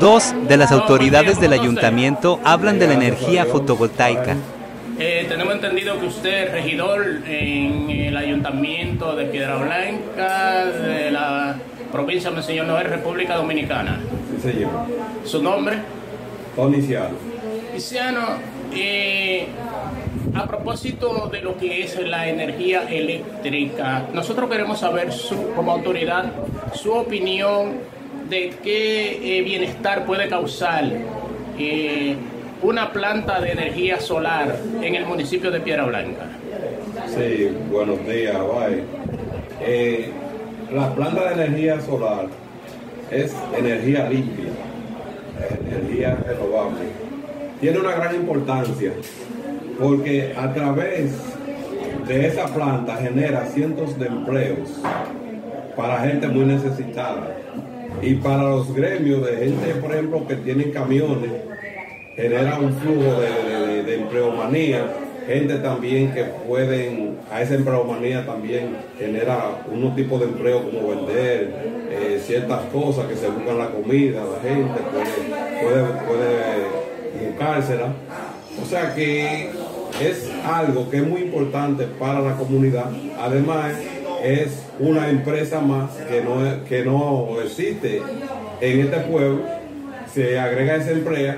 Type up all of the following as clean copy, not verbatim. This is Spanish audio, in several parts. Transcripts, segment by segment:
Dos de las autoridades del ayuntamiento hablan de la energía fotovoltaica. Tenemos entendido que usted es regidor en el ayuntamiento de Piedra Blanca, de la provincia de Monseñor Noel, República Dominicana. Sí, señor. ¿Su nombre? Tony Ciano. Ciano, a propósito de lo que es la energía eléctrica, nosotros queremos saber, como autoridad, su opinión de qué bienestar puede causar una planta de energía solar en el municipio de Piedra Blanca. Sí, buenos días, bye. La planta de energía solar es energía limpia, energía renovable. Tiene una gran importancia porque a través de esa planta genera cientos de empleos para gente muy necesitada y para los gremios de gente, por ejemplo, que tienen camiones, genera un flujo de empleomanía, gente también que pueden, a esa empleomanía también genera unos tipos de empleo como vender ciertas cosas que se buscan la comida, la gente puede buscársela. O sea que es algo que es muy importante para la comunidad. Además es una empresa más que no existe en este pueblo. Se agrega esa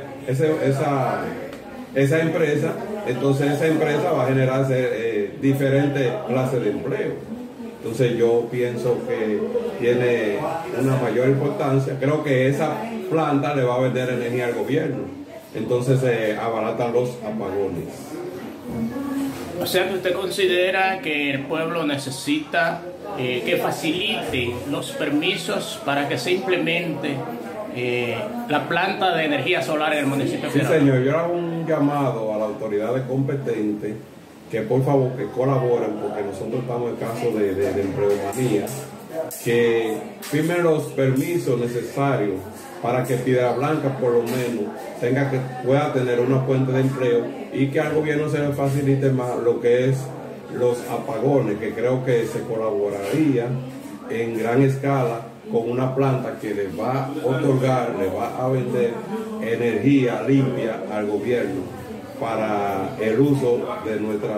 empresa, entonces esa empresa va a generar diferentes clases de empleo. Entonces yo pienso que tiene una mayor importancia. Creo que esa planta le va a vender energía al gobierno. Entonces se abaratan los apagones. O sea que usted considera que el pueblo necesita que facilite los permisos para que se implemente la planta de energía solar en el municipio. Sí, señor, yo hago un llamado a las autoridades competentes que por favor que colaboren, porque nosotros estamos en caso de empleomanía, que firmen los permisos necesarios para que Piedra Blanca por lo menos pueda tener una fuente de empleo y que al gobierno se le facilite más lo que es los apagones, que creo que se colaboraría en gran escala con una planta que le va a otorgar, le va a vender energía limpia al gobierno para el uso de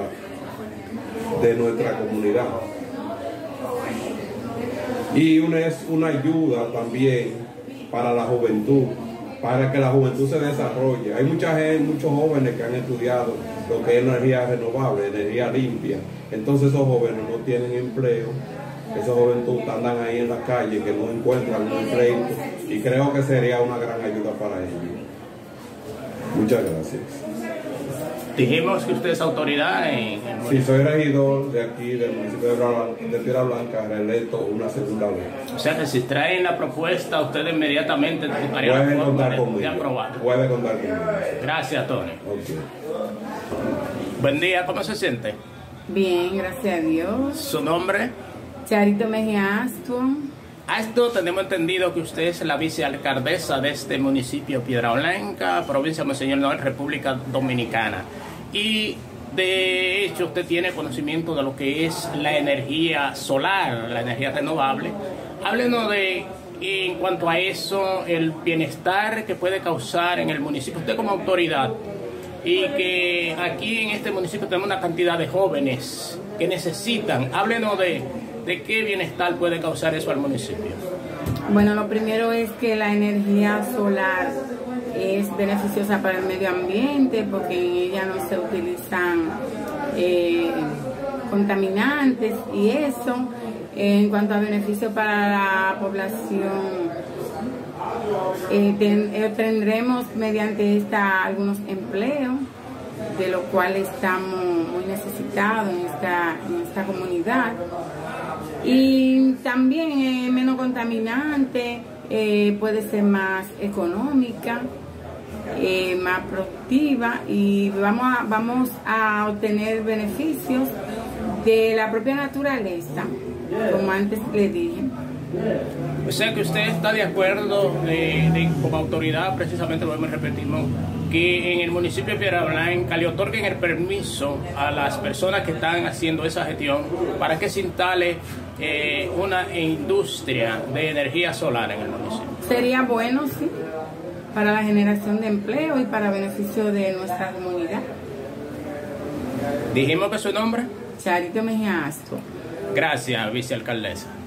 nuestra comunidad. Y es una ayuda también para la juventud, para que la juventud se desarrolle. Hay mucha gente, muchos jóvenes que han estudiado lo que es energía renovable, energía limpia. Entonces esos jóvenes no tienen empleo, esos jóvenes andan ahí en la calle que no encuentran un empleo y creo que sería una gran ayuda para ellos. Muchas gracias. Dijimos que usted es autoridad en el municipio. Sí, soy regidor de aquí, del municipio de Piedra Blanca, reelecto una segunda vez. O sea que si traen la propuesta, usted inmediatamente buscaría la forma contar conmigo. de aprobar. Puede contar conmigo. Gracias, Tony. Okay. Buen día, ¿cómo se siente? Bien, gracias a Dios. ¿Su nombre? Charito Mejía Aston. Esto tenemos entendido que usted es la vicealcaldesa de este municipio Piedra Blanca, provincia de Monseñor Noel, República Dominicana. Y de hecho usted tiene conocimiento de lo que es la energía solar, la energía renovable. Háblenos de, en cuanto a eso, el bienestar que puede causar en el municipio. Usted como autoridad, y que aquí en este municipio tenemos una cantidad de jóvenes que necesitan. Háblenos de qué bienestar puede causar eso al municipio. Bueno, lo primero es que la energía solar es beneficiosa para el medio ambiente porque en ella no se utilizan contaminantes y eso. En cuanto a beneficio para la población, tendremos mediante esta algunos empleos, de lo cual estamos muy necesitados en esta comunidad. Y también menos contaminante, puede ser más económica, más productiva y vamos a obtener beneficios de la propia naturaleza, como antes le dije. O sea que usted está de acuerdo como autoridad, precisamente lo repetimos, que en el municipio de Piedra Blanca le otorguen el permiso a las personas que están haciendo esa gestión para que se instale una industria de energía solar en el municipio. Sería bueno, sí. para la generación de empleo y para beneficio de nuestra comunidad. Dijimos que su nombre. Charito Mejía Astro. Gracias, vicealcaldesa.